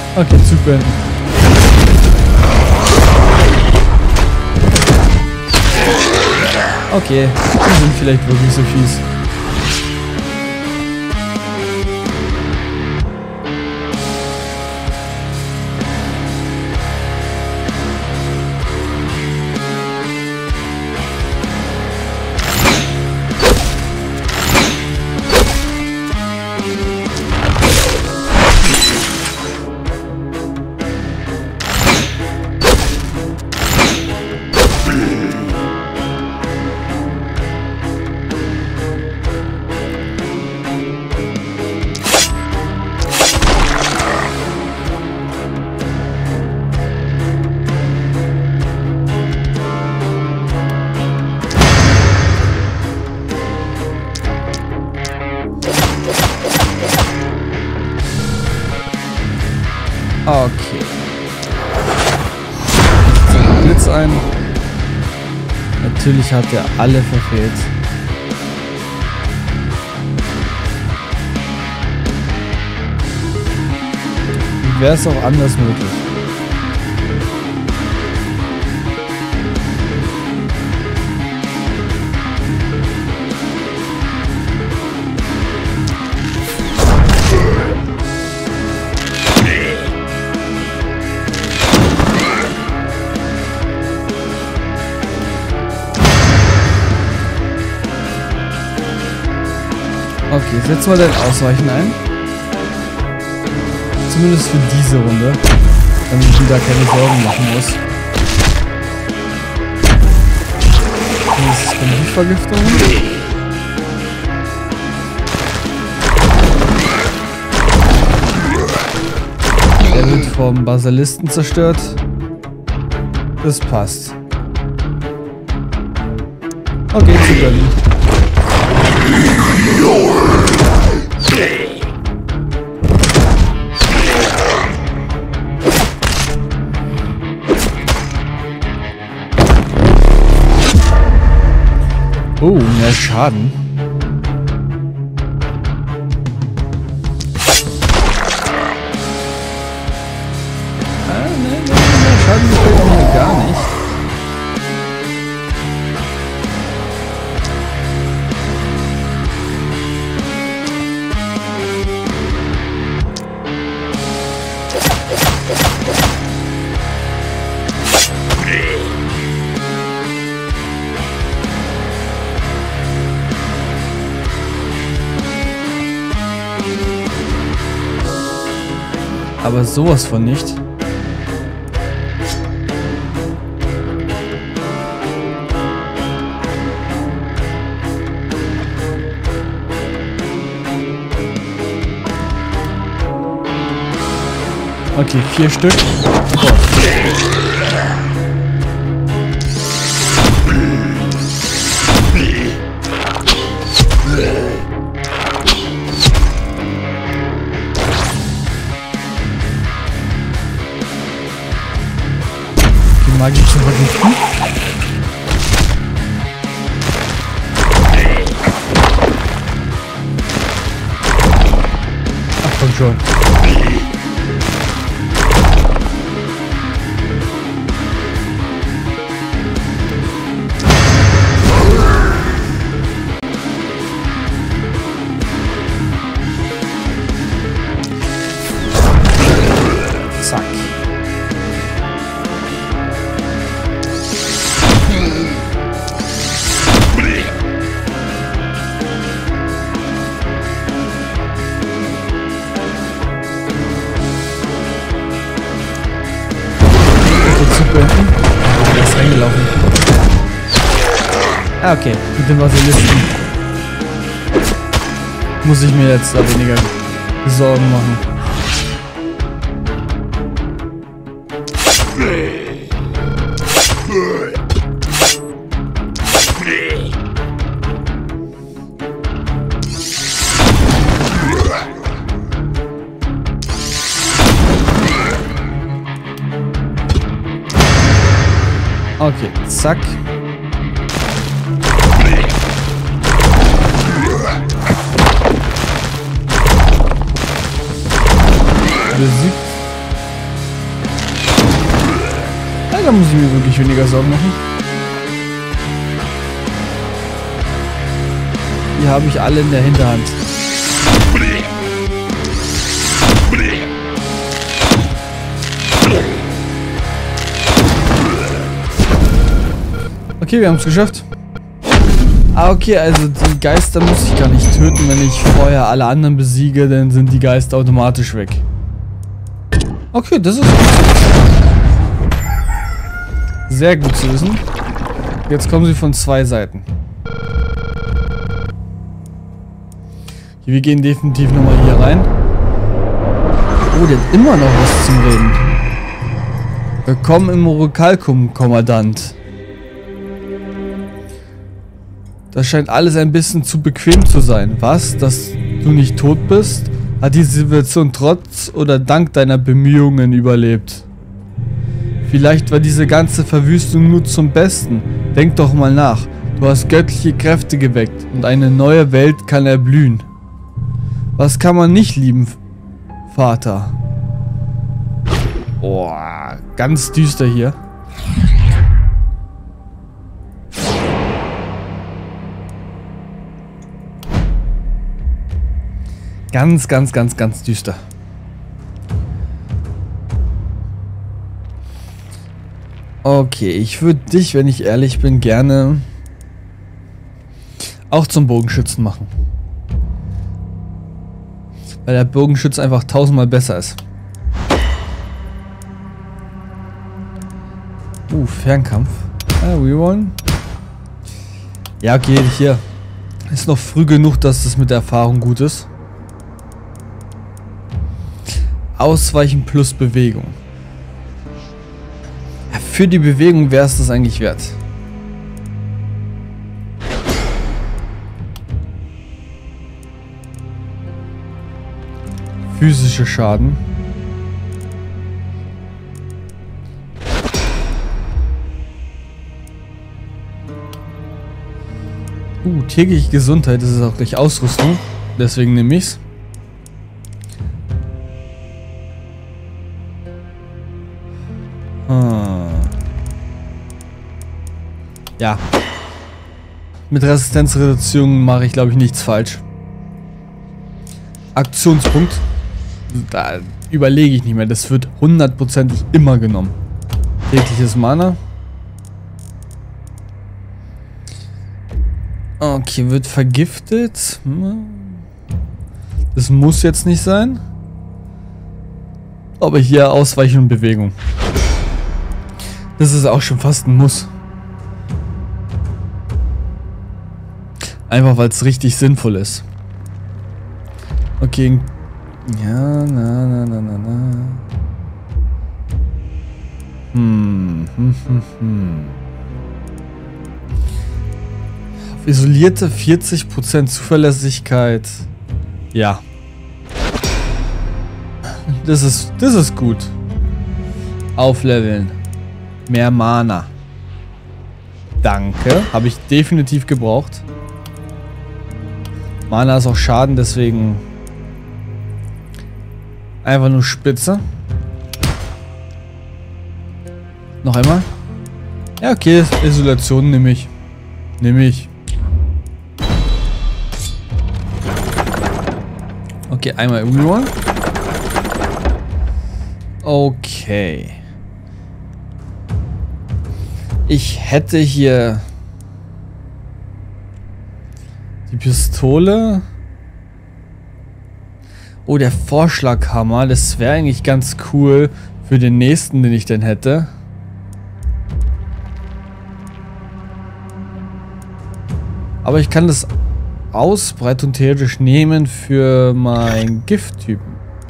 Okay, Zug beenden. Okay, die sind vielleicht wirklich so fies. Okay. Blitz ein. Natürlich hat er alle verfehlt. Wie wäre es auch anders möglich? Okay, setz mal dein Ausweichen ein. Zumindest für diese Runde. Damit ich mir da keine Sorgen machen muss. Das ist Chemievergiftung. Der wird vom Basilisten zerstört. Das passt. Okay, zu gönnen. Oh, mehr Schaden. Mehr Schaden gefällt mir gar nicht. Aber sowas von nicht. Okay, 4 Stück. Oh. Magie zu vergiften. Ach komm schon. Zack. Der ist reingelaufen. Ah, okay. Mit dem Basilisten muss ich mir jetzt da weniger Sorgen machen. Okay, zack. Besiegt. da muss ich mir wirklich weniger Sorgen machen. Die habe ich alle in der Hinterhand. Okay, wir haben es geschafft. Ah, okay, also die Geister muss ich gar nicht töten. Wenn ich vorher alle anderen besiege, dann sind die Geister automatisch weg. Okay, das ist gut. Sehr gut zu wissen. Jetzt kommen sie von zwei Seiten. Wir gehen definitiv nochmal hier rein. Oh, der hat immer noch was zum Reden. Willkommen im Orichalcum, Kommandant. Das scheint alles ein bisschen zu bequem zu sein. Was? Dass du nicht tot bist? Hat die Situation trotz oder dank deiner Bemühungen überlebt? Vielleicht war diese ganze Verwüstung nur zum Besten. Denk doch mal nach. Du hast göttliche Kräfte geweckt und eine neue Welt kann erblühen. Was kann man nicht lieben, Vater? Oh, ganz düster hier. Ganz düster. Okay, ich würde dich, wenn ich ehrlich bin, gerne auch zum Bogenschützen machen. Weil der Bogenschütze einfach 1000-mal besser ist. Fernkampf. Rerollen. Ja, okay, hier. Ist noch früh genug, dass das mit der Erfahrung gut ist. Ausweichen plus Bewegung. Ja, für die Bewegung wäre es das eigentlich wert. Physischer Schaden. Tägliche Gesundheit, das ist auch gleich Ausrüstung. Deswegen nehme ich's. Ja. Mit Resistenzreduzierung mache ich, glaube ich, nichts falsch. Aktionspunkt. Da überlege ich nicht mehr. Das wird hundertprozentig immer genommen. Tägliches Mana. Okay, wird vergiftet. Das muss jetzt nicht sein. Aber hier Ausweichen und Bewegung. Das ist auch schon fast ein Muss. Einfach weil es richtig sinnvoll ist. Okay. Ja, na. Auf isolierte 40% Zuverlässigkeit. Ja. Das ist gut. Aufleveln. Mehr Mana. Danke. Habe ich definitiv gebraucht. Mana ist auch Schaden, deswegen einfach nur spitze. Noch einmal. Ja, okay. Isolation nehme ich. Okay, einmal Reroll. Okay. Ich hätte hier die Pistole. Oh, der Vorschlaghammer. Das wäre eigentlich ganz cool für den nächsten, den ich denn hätte. Aber ich kann das ausbreiten und theoretisch nehmen für meinen Gifttypen.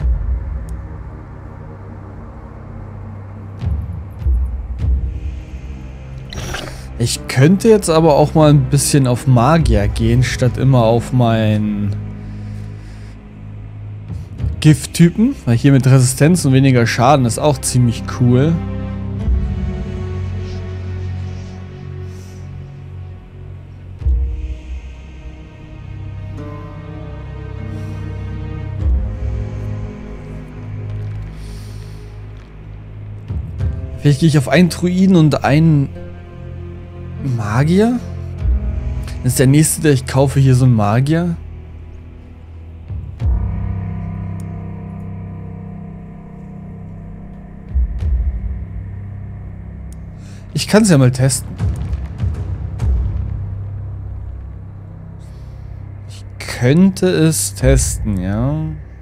Ich könnte jetzt aber auch mal ein bisschen auf Magier gehen, statt immer auf meinen Gifttypen. Weil hier mit Resistenz und weniger Schaden ist auch ziemlich cool. Vielleicht gehe ich auf einen Druiden und einen Magier. Das ist der nächste, der ich kaufe, hier so ein Magier. Ich kann es ja mal testen. Ich könnte es testen, ja.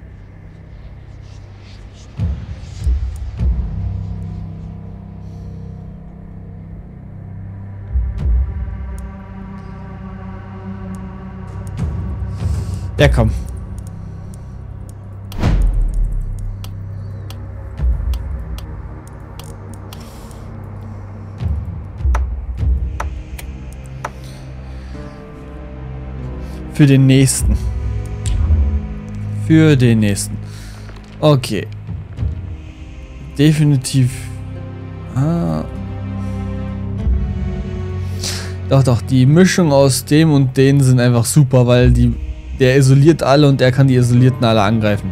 Ja, komm. Für den nächsten. Für den nächsten. Okay. Definitiv. Doch, die Mischung aus dem und denen sind einfach super, weil der isoliert alle und er kann die Isolierten alle angreifen.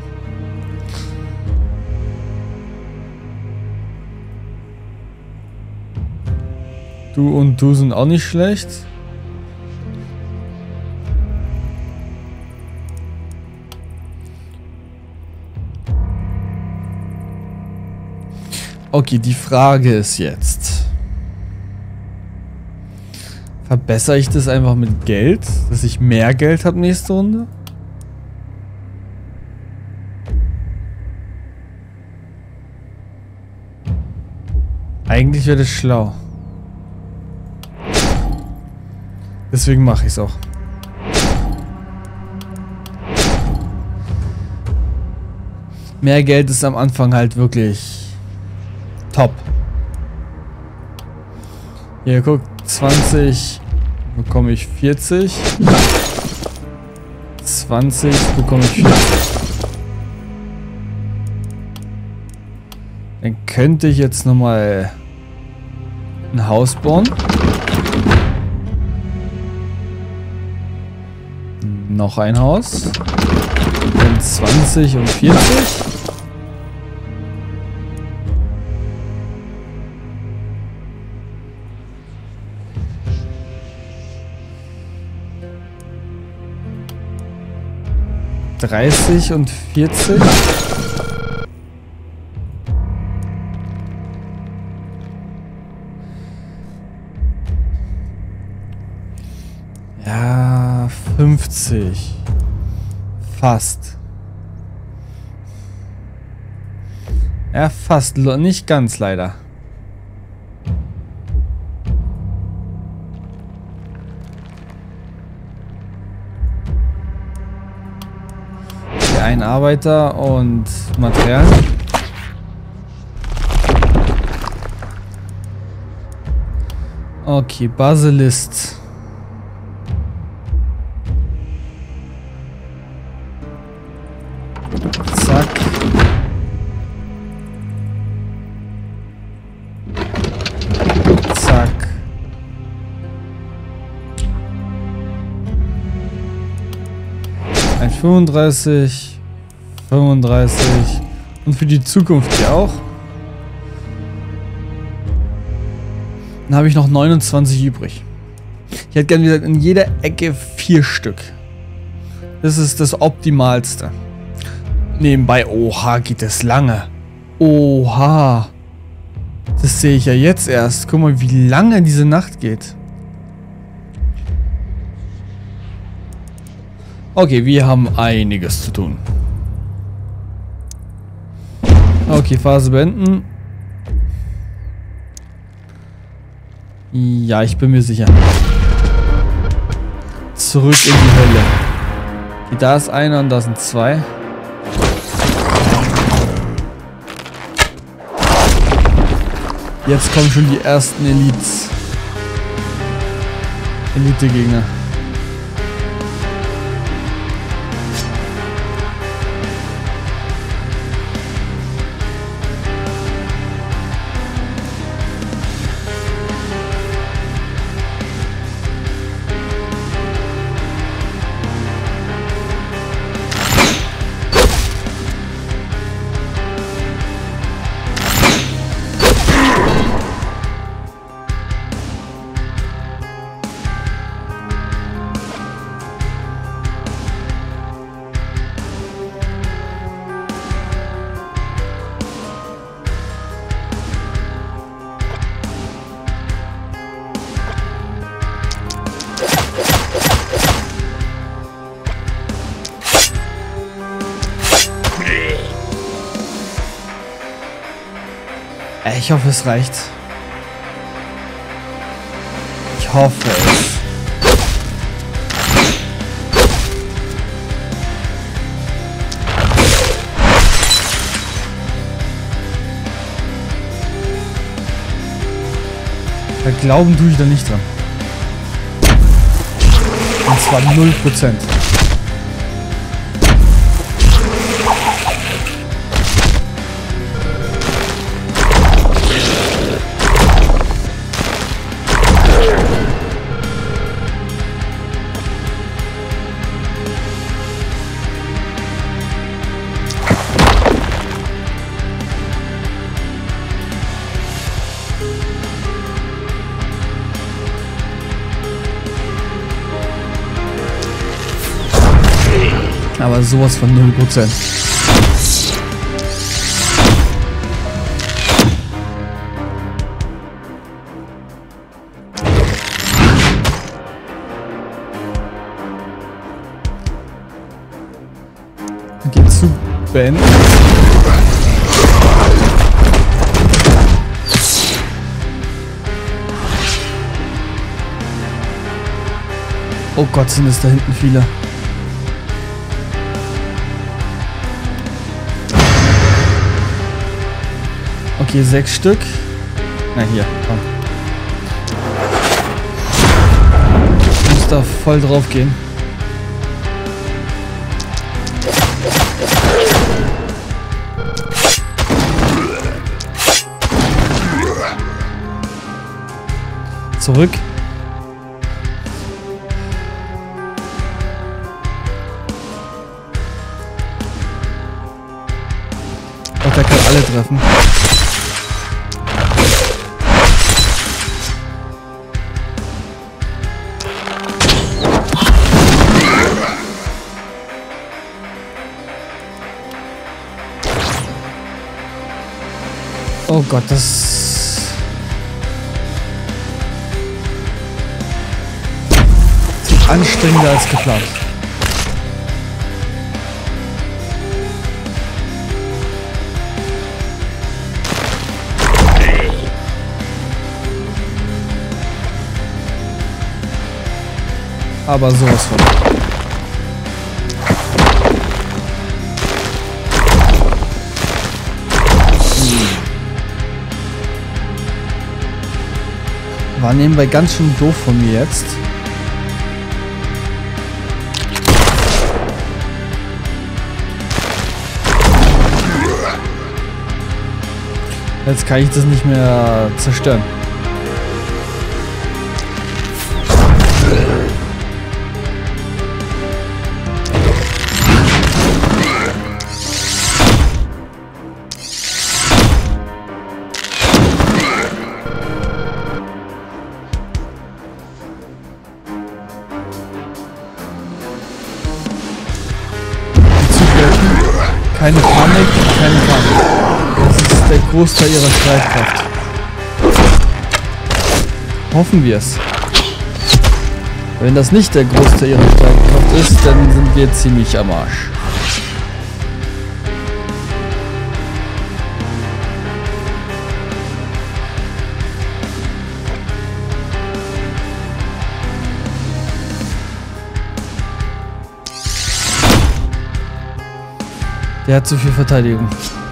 Du und du sind auch nicht schlecht. Okay, die Frage ist jetzt: Verbessere ich das einfach mit Geld, dass ich mehr Geld habe nächste Runde? Eigentlich wäre das schlau. Deswegen mache ich es auch. Mehr Geld ist am Anfang halt wirklich top. Hier, guck, 20 bekomme ich 40. 20 bekomme ich 40. Dann könnte ich jetzt nochmal ein Haus bauen. Noch ein Haus. Dann 20 und 40. ...30 und 40. Ja, 50. Fast. Ja, fast. Nicht ganz, leider. Ein Arbeiter und Material. Okay, Basilisk. Zack. Zack. Ein 35. 35 und für die Zukunft hier auch. Dann habe ich noch 29 übrig. Ich hätte gerne, wie gesagt, in jeder Ecke 4 Stück. Das ist das Optimalste. Nebenbei, oha, geht das lange. Oha. Das sehe ich ja jetzt erst. Guck mal, wie lange diese Nacht geht. Okay, wir haben einiges zu tun. Okay, Phase beenden. Ja, ich bin mir sicher. Zurück in die Hölle. Okay, da ist einer und da sind 2. Jetzt kommen schon die ersten Elite-Gegner. Ich hoffe, es reicht. Ich hoffe es. Da glauben tue ich da nicht dran. Und zwar 0%. Aber sowas von 0%. Geht zu Ben. Oh Gott, sind es da hinten viele. Okay, 6 Stück. Na hier, komm. Ich muss da voll drauf gehen. Zurück. Oh, der kann alle treffen. Oh Gott, das ist anstrengender als geplant. Aber sowas von. War nebenbei ganz schön doof von mir jetzt. Jetzt kann ich das nicht mehr zerstören. Keine Panik, keine Panik. Das ist der Großteil ihrer Streitkraft. Hoffen wir es. Wenn das nicht der Großteil ihrer Streitkraft ist, dann sind wir ziemlich am Arsch. Der hat zu viel Verteidigung.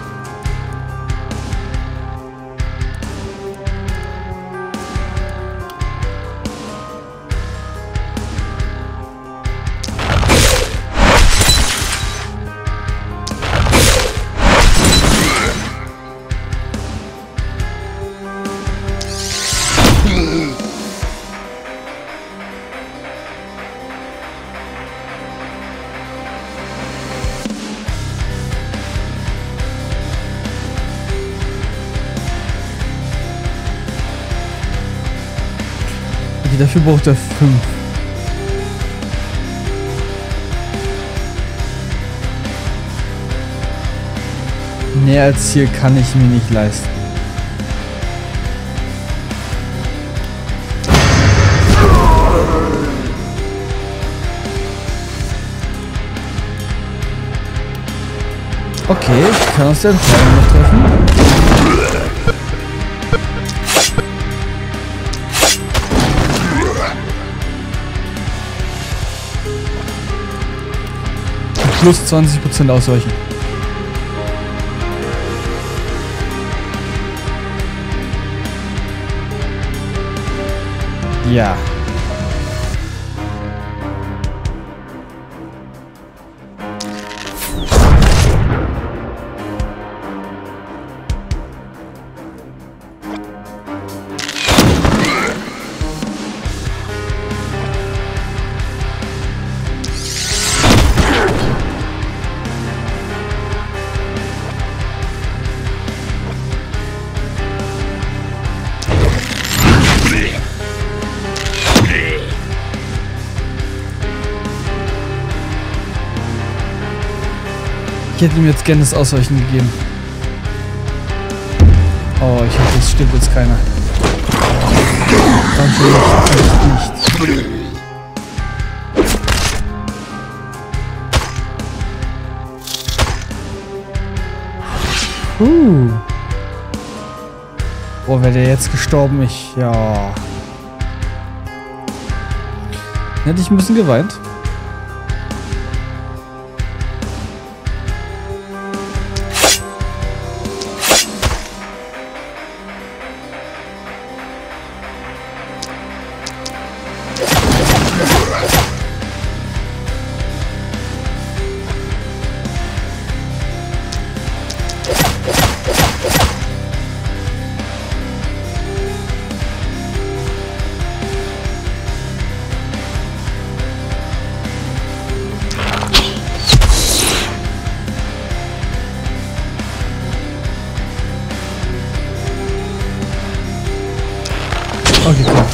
Dafür braucht er 5. Mehr als hier kann ich mir nicht leisten. Okay, ich kann aus der Entfernung noch treffen. plus 20% ausweichen. Ja. Ich hätte ihm jetzt gerne das Ausweichen gegeben. Oh, ich hoffe, es stimmt jetzt keiner. Danke, nicht. Oh, wäre der jetzt gestorben? Ja. Hätte ich ein bisschen geweint. Okay, klar.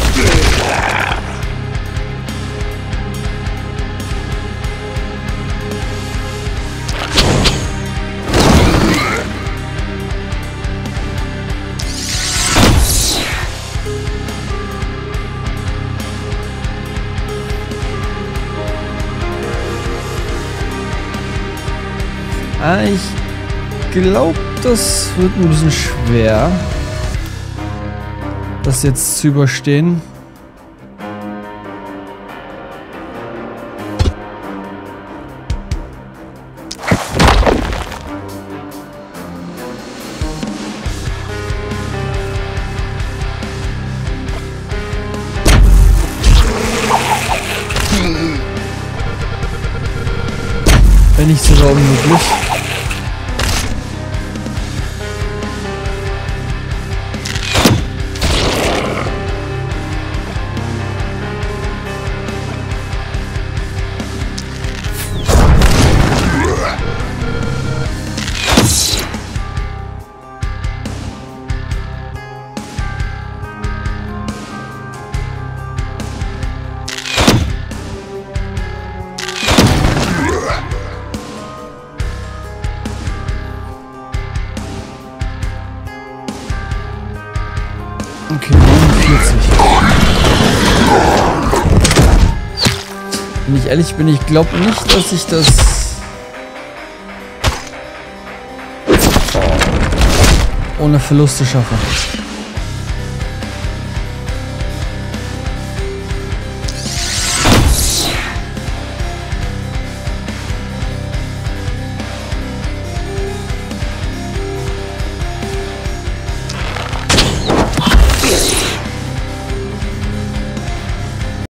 Ich glaube, das wird ein bisschen schwer, das jetzt zu überstehen. Wenn nicht sogar unmöglich. Okay, 49. Wenn ich ehrlich bin, ich glaube nicht, dass ich das ohne Verluste schaffe.